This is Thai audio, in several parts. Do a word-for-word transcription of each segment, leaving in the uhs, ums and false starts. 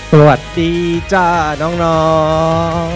สวัสดีจ้าน้อง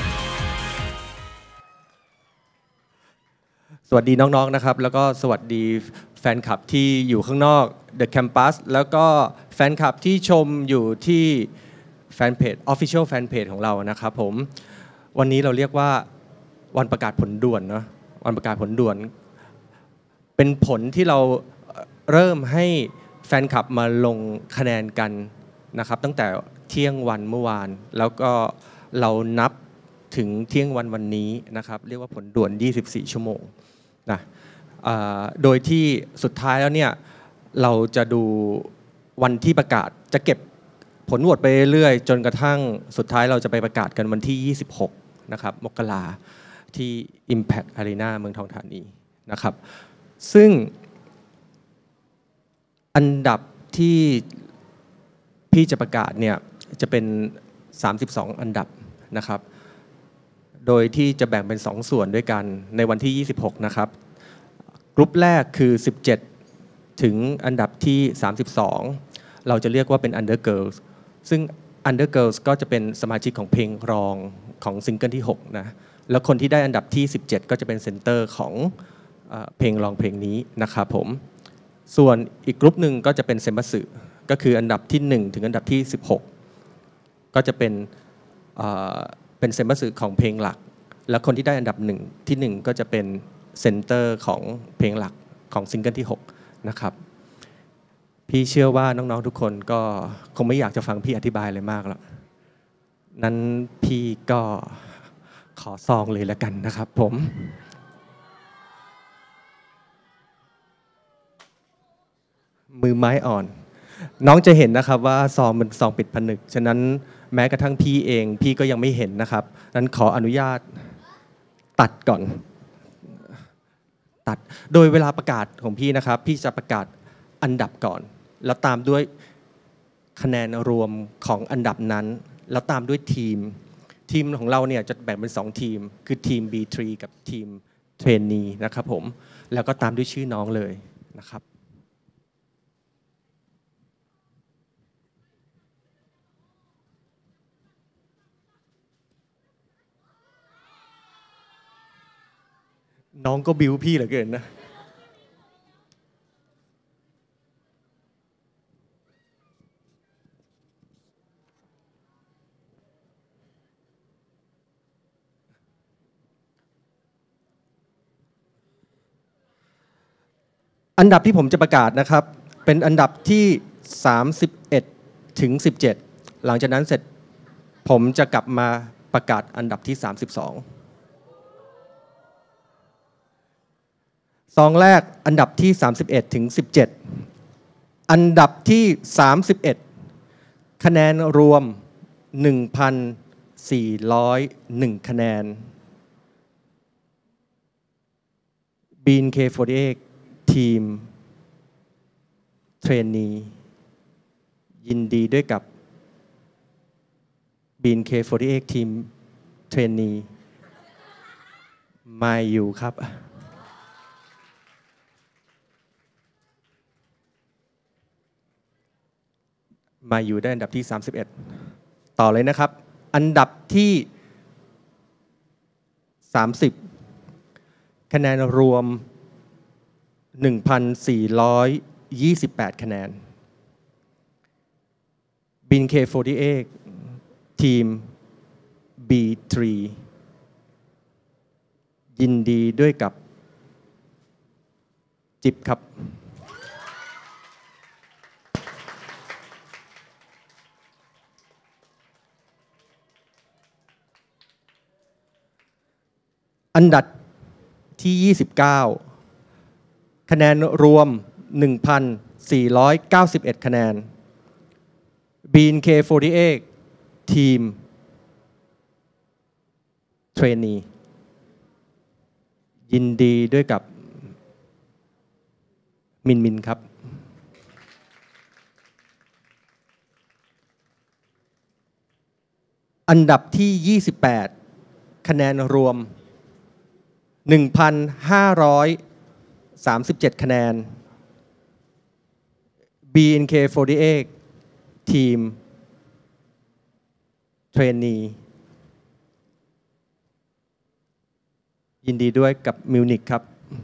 ๆสวัสดีน้องๆนะครับแล้วก็สวัสดีแฟนคลับที่อยู่ข้างนอก The Campus แล้วก็แฟนคลับที่ชมอยู่ที่แฟนเพจ Official Fan Page ของเรานะครับผมวันนี้เราเรียกว่าวันประกาศผลด่วนเนาะวันประกาศผลด่วนเป็นผลที่เราเริ่มให้แฟนคลับมาลงคะแนนกันนะครับตั้งแต่เที่ยงวันเมื่อวานแล้วก็เรานับถึงเที่ยงวันวันนี้นะครับเรียกว่าผลด่วนยี่สิบสี่ชั่วโมงนะโดยที่สุดท้ายแล้วเนี่ยเราจะดูวันที่ประกาศจะเก็บผลโหวตไปเรื่อยๆจนกระทั่งสุดท้ายเราจะไปประกาศกันวันที่ยี่สิบหกนะครับมกราที่ Impact Arena เมืองทองธานีนะครับซึ่งอันดับที่พี่จะประกาศเนี่ยจะเป็นสามสิบสองอันดับนะครับโดยที่จะแบ่งเป็นสองส่วนด้วยกันในวันที่ยี่สิบหกนะครับกลุ่มแรกคือสิบเจ็ดถึงอันดับที่สามสิบสองเราจะเรียกว่าเป็น Under Girls ซึ่ง Under Girls ก็จะเป็นสมาชิกของเพลงรองของซิงเกิลที่หกนะแล้วคนที่ได้อันดับที่สิบเจ็ดก็จะเป็นเซนเตอร์ของเพลงรองเพลงนี้นะครับผมส่วนอีกกลุ่มหนึ่งก็จะเป็นเซมบัสึก็คืออันดับที่หนึ่งถึงอันดับที่สิบหกก็จะเป็นเป็นเซมบัสึของเพลงหลักและคนที่ได้อันดับหนึ่งที่หนึ่งก็จะเป็นเซนเตอร์ของเพลงหลักของซิงเกิลที่หกนะครับพี่เชื่อว่าน้องๆทุกคนก็คงไม่อยากจะฟังพี่อธิบายอะไรมากแล้วนั้นพี่ก็ขอซองเลยแล้วกันนะครับผมมือไม้อ่อนน้องจะเห็นนะครับว่าซองมันซองปิดผนึกฉะนั้นแม้กระทั่งพี่เองพี่ก็ยังไม่เห็นนะครับนั้นขออนุญาตตัดก่อนตัดโดยเวลาประกาศของพี่นะครับพี่จะประกาศอันดับก่อนแล้วตามด้วยคะแนนรวมของอันดับนั้นแล้วตามด้วยทีมทีมของเราเนี่ยจะแบ่งเป็นสองทีมคือทีม บี ทรี กับทีมเทรนนีนะครับผมแล้วก็ตามด้วยชื่อน้องเลยนะครับน้องก็บิวพี่เหลือเกินนะอันดับที่ผมจะประกาศนะครับเป็นอันดับที่สามสิบเอ็ดถึงสิบเจ็ดหลังจากนั้นเสร็จผมจะกลับมาประกาศอันดับที่สามสิบสองซองแรกอันดับที่สามสิบเอ็ดถึงสิบเจ็ดอันดับที่สามสิบเอ็ดคะแนนรวม หนึ่งพันสี่ร้อยเอ็ด คะแนน บี เอ็น เค สี่สิบแปด ทีมเทรนนียินดีด้วยกับ บี เอ็น เค สี่สิบแปด ทีมเทรนนีมาอยู่ครับมาอยู่ได้อันดับที่สามสิบเอ็ดต่อเลยนะครับอันดับที่สามสิบคะแนนรวม หนึ่งพันสี่ร้อยยี่สิบแปด คะแนน บี เอ็น เค สี่สิบแปด ทีม บี ทรี ยินดีด้วยกับจิบครับอันดับที่ยี่สิบเก้าคะแนนรวม หนึ่งพันสี่ร้อยเก้าสิบเอ็ด คะแนน บี เอ็น เค สี่สิบแปด ทีมเทรนนียินดีด้วยกับมินมินครับอันดับที่ยี่สิบแปดคะแนนรวม หนึ่งพันห้าร้อยสามสิบเจ็ด คะแนน บี เอ็น เค สี่สิบแปด ทีมเทรนนียินดีด้วยกับมิวนิกครับ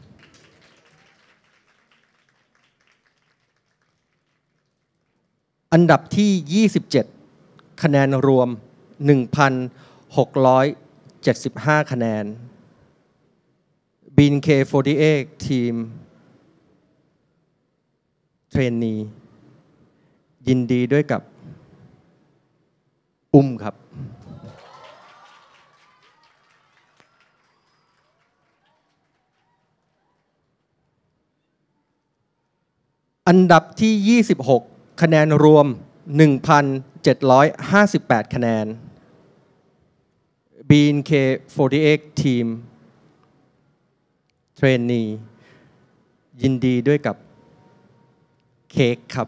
อันดับที่ ยี่สิบเจ็ด คะแนนรวม หนึ่งพันหกร้อยเจ็ดสิบห้า คะแนน บี เอ็น เค สี่สิบแปด ทีมเทรนนียินดีด้วยกับอุ้มครับอันดับที่ ยี่สิบหก คะแนนรวม หนึ่งพันเจ็ดร้อยห้าสิบแปด คะแนน บี เอ็น เค สี่สิบแปด ทีมเทรนนียินดีด้วยกับเค้กครับ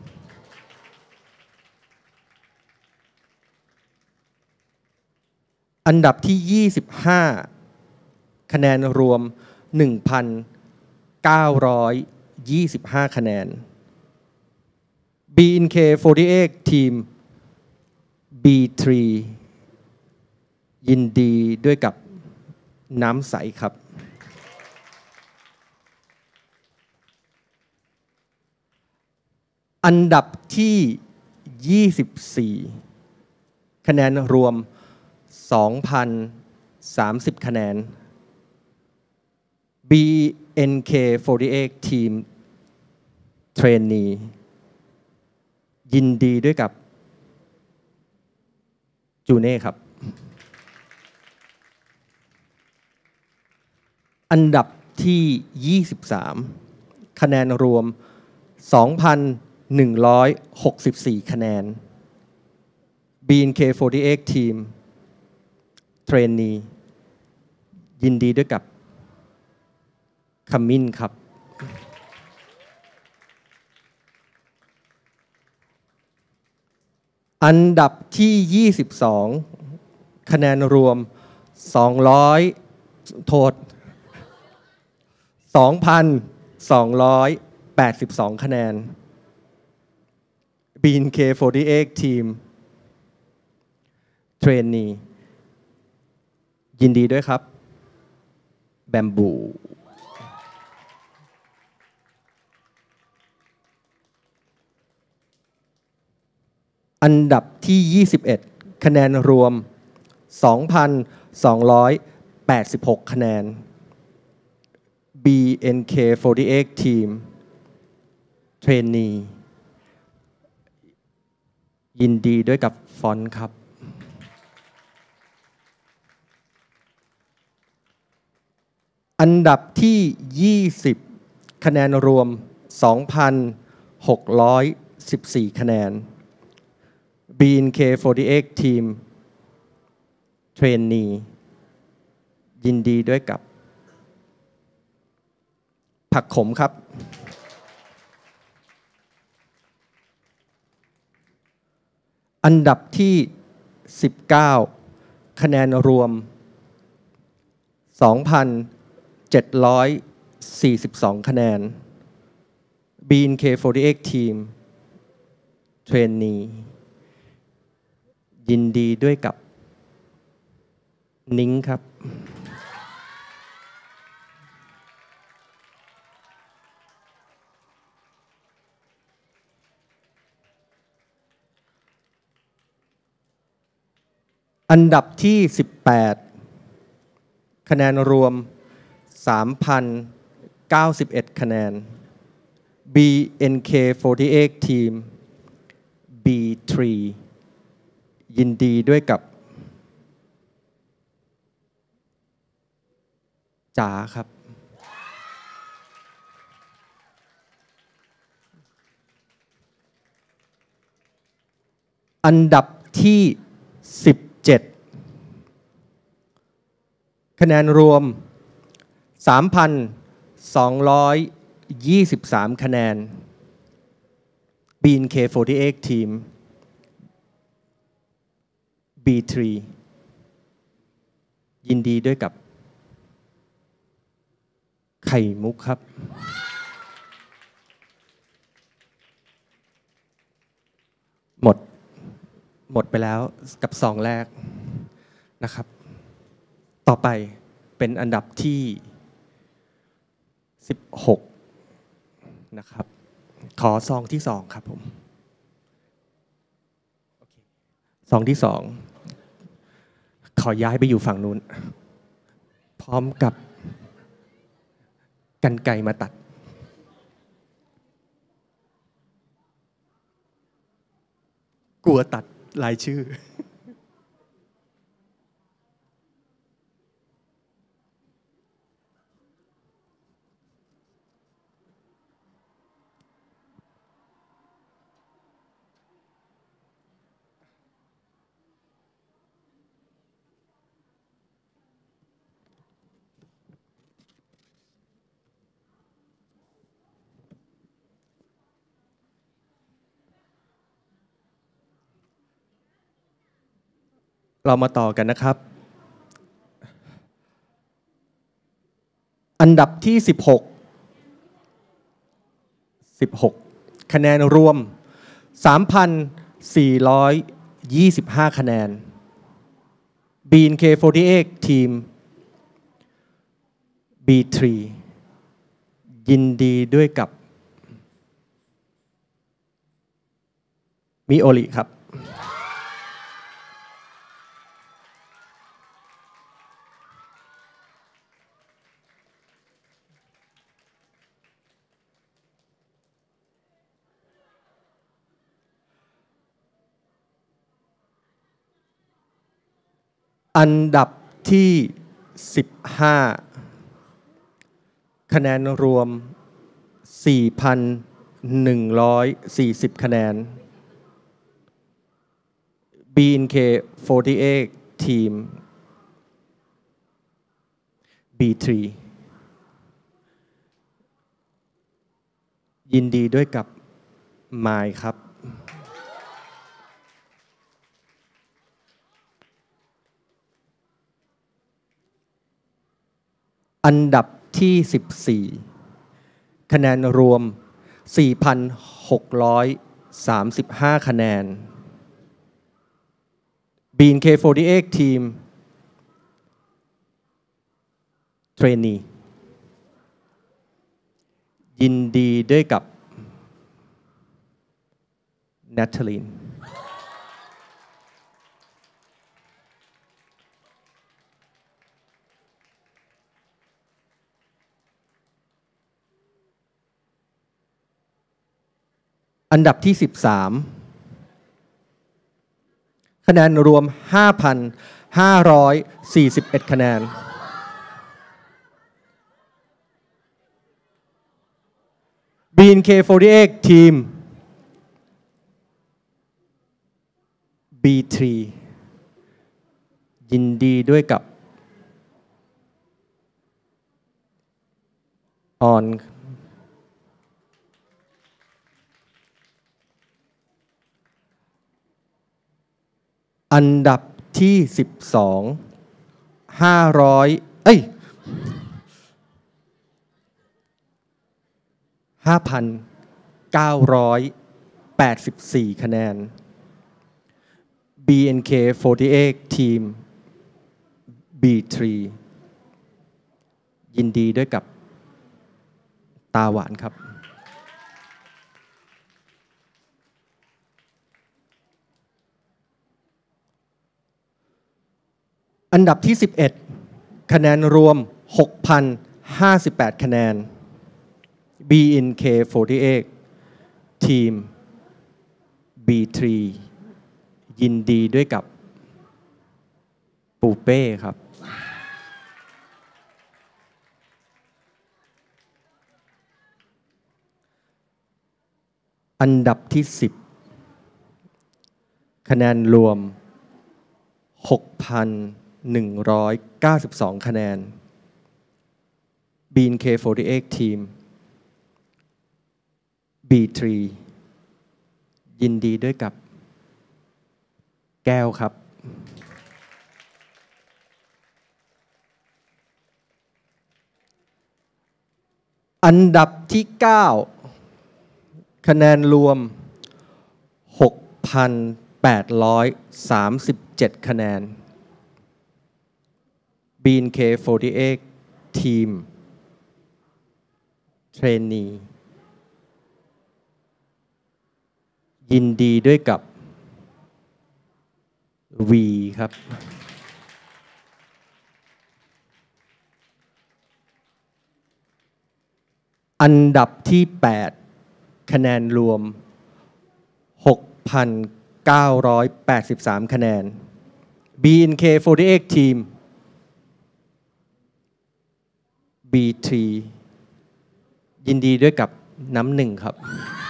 อันดับที่ ยี่สิบห้า คะแนนรวม หนึ่งพันเก้าร้อยยี่สิบห้า คะแนน บี เอ็น เค สี่สิบแปด ทีม บี ทรี ยินดีด้วยกับน้ำใสครับอันดับที่ ยี่สิบสี่ คะแนนรวม สองพันสามสิบ คะแนน บี เอ็น เค สี่สิบแปด ทีมเทรนนียินดีด้วยกับจูเน่ครับอันดับที่ ยี่สิบสาม คะแนนรวม สองพันหนึ่งร้อยหกสิบสี่ คะแนน บี เอ็น เค สี่สิบแปด ทีมเทรนนียินดีด้วยกับคัมมินครับอันดับที่ ยี่สิบสอง คะแนนรวม สองร้อย โทษ สองพันสองร้อยแปดสิบสอง คะแนน บี เอ็น เค สี่สิบแปด ทีมเทรนนียินดีด้วยครับแบมบูอันดับที่ ยี่สิบเอ็ด คะแนนรวม สองพันสองร้อยแปดสิบหก คะแนน บี เอ็น เค สี่สิบแปด ทีมเทรนนียินดีด้วยกับฟอนต์ครับอันดับที่ ยี่สิบ คะแนนรวม สองพันหกร้อยสิบสี่ คะแนน บี เอ็น เค สี่สิบแปด ทีมเทรนนียินดีด้วยกับผักขมครับอันดับที่ สิบเก้า คะแนนรวม สองพันเจ็ดร้อยสี่สิบสอง คะแนน บี เอ็น เค สี่สิบแปด ทีมเทรนนียินดีด้วยกับนิ้งครับอันดับที่ สิบแปด คะแนนรวม สามพันเก้าสิบเอ็ด คะแนน บี เอ็น เค สี่สิบแปด ทีม บี ทรี ยินดีด้วยกับจ๋าครับอันดับที่ สิบเจ็ด คะแนนรวม สามพันสองร้อยยี่สิบสาม คะแนน บี เอ็น เค สี่สิบแปด ทีม บี ทรี ยินดีด้วยกับไข่มุกครับหมดหมดไปแล้วกับซองแรกนะครับต่อไปเป็นอันดับที่สิบหกนะครับขอซองที่สองครับผมซองที่สองขอย้ายไปอยู่ฝั่งนู้นพร้อมกับกรรไกรมาตัดกลัวตัดรายชื่อเรามาต่อกันนะครับอันดับที่สิบหก สิบหกคะแนนรวม สามพันสี่ร้อยยี่สิบห้า คะแนน บี เอ็น เค สี่สิบแปด ทีม บี ทรี ยินดีด้วยกับมิโอริครับอันดับที่ สิบห้า คะแนนรวม สี่พันหนึ่งร้อยสี่สิบ คะแนน บี เอ็น เค สี่สิบแปด ทีม บี ทรี ยินดีด้วยกับไมค์ครับอันดับที่ สิบสี่ คะแนนรวม สี่พันหกร้อยสามสิบห้า คะแนน บี เอ็น เค สี่สิบแปด ทีม เทรนนียินดีด้วยกับแนทเธอรีนอันดับที่ สิบสาม คะแนนรวม ห้าพันห้าร้อยสี่สิบเอ็ด คะแนน บี เอ็น เค สี่สิบแปด ทีม บี ทรี ยินดีด้วยกับออนอันดับที่ สิบสอง ห้าร้อยเอ้ย ห้าพันเก้าร้อยแปดสิบสี่ คะแนน บี เอ็น เค สี่สิบแปด ทีม บี ทรี ยินดีด้วยกับตาหวานครับอันดับที่ สิบเอ็ด คะแนนรวม หกพันห้าสิบแปด คะแนน บี เอ็น เค สี่สิบแปด ทีม บี ทรี ยินดีด้วยกับปูเป้ครับอันดับที่ สิบ คะแนนรวม หกพันหนึ่งร้อยเก้าสิบสอง คะแนน บี เอ็น เค สี่สิบแปด ทีม บี ทรี ยินดีด้วยกับแก้วครับอันดับที่ เก้า คะแนนรวม หกพันแปดร้อยสามสิบเจ็ด คะแนน บี เอ็น เค สี่สิบแปด ทีม เทรนนียินดีด้วยกับ V ครับ อันดับที่ แปด คะแนนรวม หกพันเก้าร้อยแปดสิบสาม คะแนน บี เอ็น เค สี่สิบแปด ทีม บี ทรี ยินดีด้วยกับน้ำหนึ่งครับ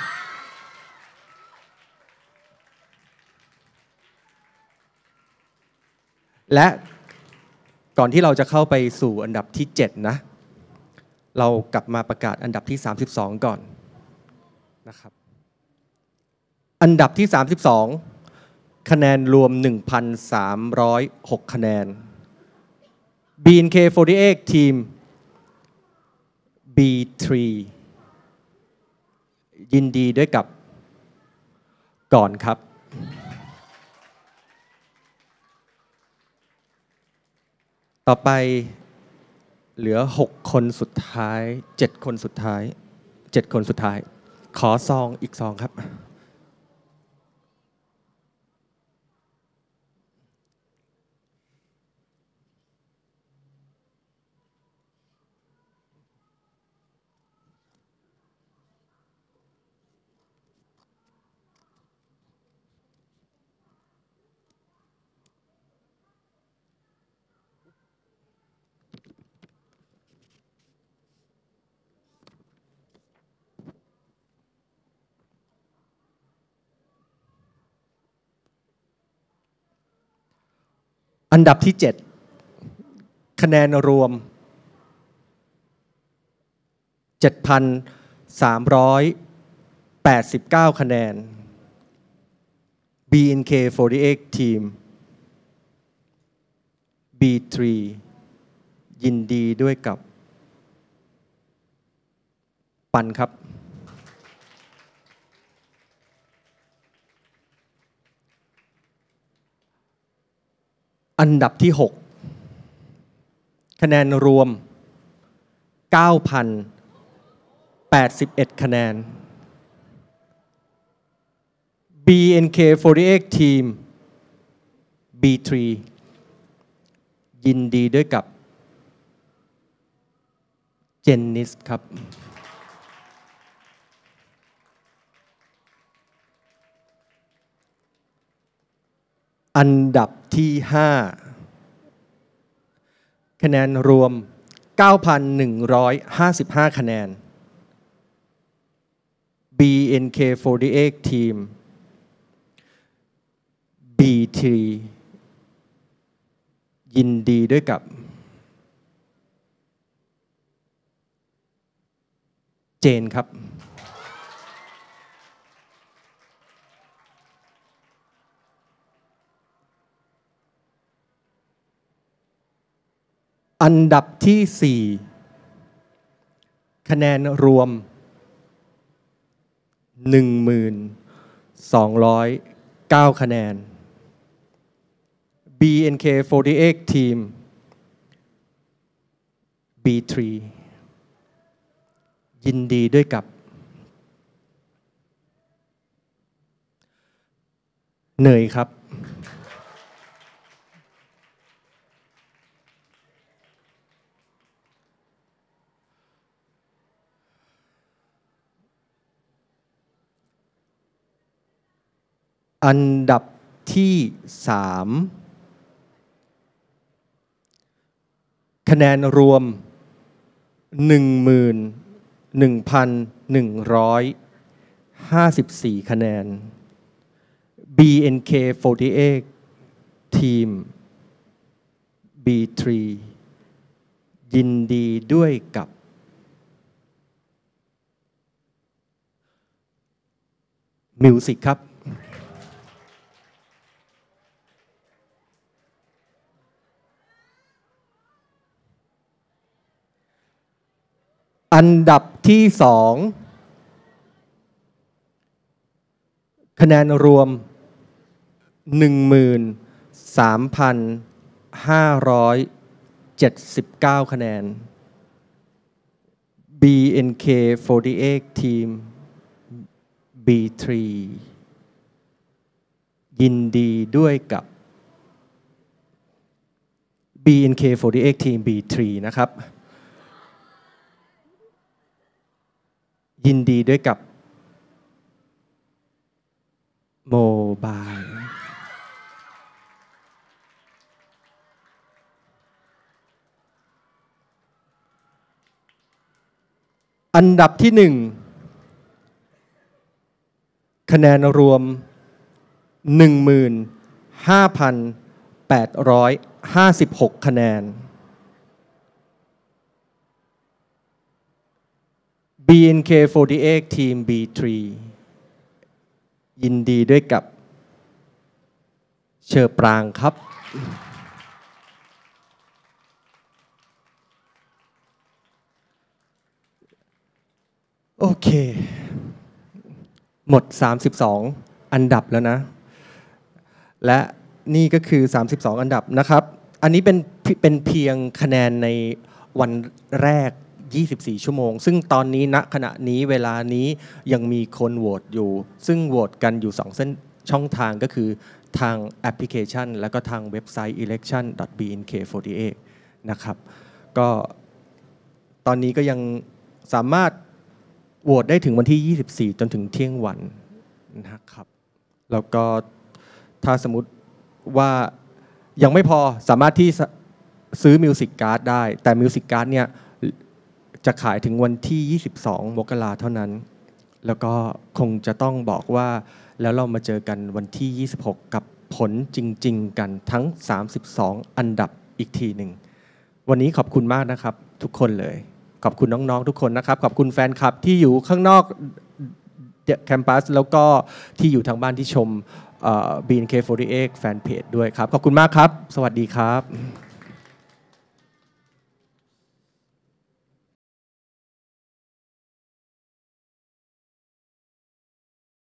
และก่อนที่เราจะเข้าไปสู่อันดับที่ เจ็ด นะ เรากลับมาประกาศอันดับที่ สามสิบสอง ก่อนนะครับอันดับที่ สามสิบสอง คะแนนรวม หนึ่งพันสามร้อยหก คะแนน บี เอ็น เค สี่สิบแปด ทีม บี ทรี ยินดีด้วยกับก่อนครับต่อไปเหลือหกคนสุดท้ายเจ็ดคนสุดท้ายเจ็ดคนสุดท้ายขอซองอีกซองครับอันดับที่ เจ็ด คะแนนรวม เจ็ดพันสามร้อยแปดสิบเก้า คะแนน บี เอ็น เค สี่สิบแปด ทีม บี ทรี ยินดีด้วยกับปันครับอันดับที่ หก คะแนนรวม เก้าพันแปดสิบเอ็ด คะแนน บี เอ็น เค สี่สิบแปด ทีม บี ทรี ยินดีด้วยกับเจนนิสครับอันดับที่ ห้า คะแนนรวม เก้าพันหนึ่งร้อยห้าสิบห้า คะแนน บี เอ็น เค สี่สิบแปด ทีม บี ทรี ยินดีด้วยกับเจนครับอันดับที่ สี่ คะแนนรวม หนึ่งหมื่นสองร้อยเก้า คะแนน บี เอ็น เค สี่สิบแปด ทีม บี ทรี ยินดีด้วยกับเนยครับอันดับที่ สาม คะแนนรวม หนึ่งหมื่นหนึ่งพันหนึ่งร้อยห้าสิบสี่ คะแนน บี เอ็น เค สี่สิบแปด ทีม บี ทรี ยินดีด้วยกับมิวสิกครับอันดับที่ สอง คะแนนรวมหนึ่งหมื่นสามพันห้าร้อยเจ็ดสิบเก้าคะแนน บี เอ็น เค สี่สิบแปด ทีม บี สาม ยินดีด้วยกับ บี เอ็น เค สี่สิบแปด ทีม บี สาม นะครับยินดีด้วยกับโมบายอันดับที่หนึ่งคะแนนรวม หนึ่งหมื่นห้าพันแปดร้อยห้าสิบหก คะแนน บี เอ็น เค สี่สิบแปด ทีม บี สาม ยินดีด้วยกับเชอปรางครับโอเคหมดสามสิบสองอันดับแล้วนะและนี่ก็คือสามสิบสองอันดับนะครับอันนี้เป็นเป็นเพียงคะแนนในวันแรกยี่สิบสี่ชั่วโมงซึ่งตอนนี้ณขณะนี้เวลานี้ยังมีคนโหวตอยู่ซึ่งโหวตกันอยู่สองเส้นช่องทางก็คือทางแอปพลิเคชันแล้วก็ทางเว็บไซต์ อี เลคชั่น ดอท บี เอ็น เค สี่สิบแปด นะครับก็ตอนนี้ก็ยังสามารถโหวตได้ถึงวันที่ยี่สิบสี่จนถึงเที่ยงวันนะครับแล้วก็ถ้าสมมุติว่ายังไม่พอสามารถที่ซื้อมิวสิกการ์ดได้แต่มิวสิกการ์ดเนี่ยจะขายถึงวันที่ยี่สิบสองมกราเท่านั้นแล้วก็คงจะต้องบอกว่าแล้วเรามาเจอกันวันที่ยี่สิบหกกับผลจริงๆกันทั้งสามสิบสองอันดับอีกทีหนึ่งวันนี้ขอบคุณมากนะครับทุกคนเลยขอบคุณน้องๆทุกคนนะครับขอบคุณแฟนคลับที่อยู่ข้างนอกแคมปัสแล้วก็ที่อยู่ทางบ้านที่ชม บี เอ็น เค สี่สิบแปด แฟนเพจด้วยครับขอบคุณมากครับสวัสดีครับ